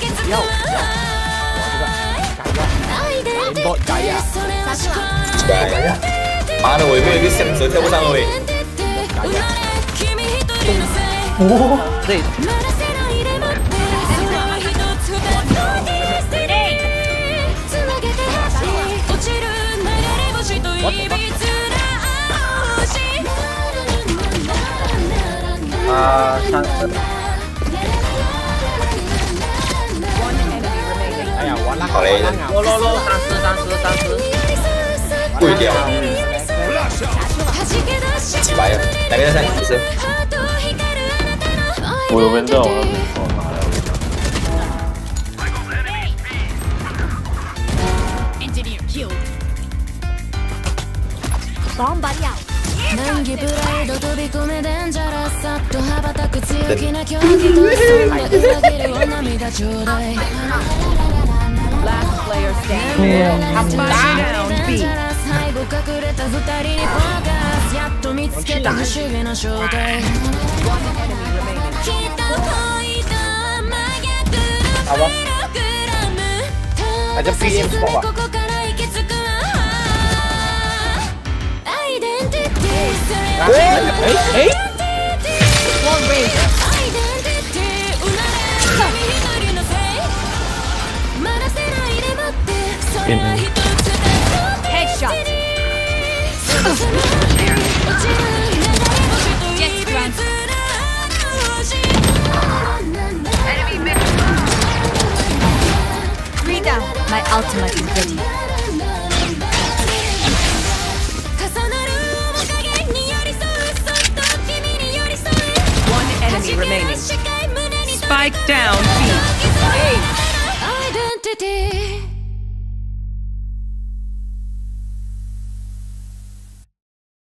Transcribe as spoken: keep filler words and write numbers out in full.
つくわアイデンティティそれは思考来，妈的，我有没有一个响车跳不上位？ 君一人のせいおお这まだ世代でもってそれは一つ二つディスティニーつなげてほしい落ちる流れ星といびつな星啊三十， 哎呀，完了， 好嘞完了喽喽喽，三十三十三十， 跪掉，几百呀？哪个在上？不是， 我有温度，我我拿来了。 難儀プライド飛び込めデンジャラスさっと羽ばたく強気な狂気とそんな裏切りを涙ちょうだい Last player standing. Down B. 背後隠れた二人にフォーカスやっと見つけた不思議な正体 One enemy remaining. 北恋と真逆のプログラム Ada P M ここから行き着くわアイデンティティそれは哎哎， One razor. アイデンティティ生まれ君一人のせいまだ世代でもってそれは一つだ Headshot. 落ちる流れ星といびつな星 Enemy mid. Three down. My ultimate is ready. 重なる面影に寄り添うそっと君に寄り添う One enemy remaining. Spike Spike down B. Identity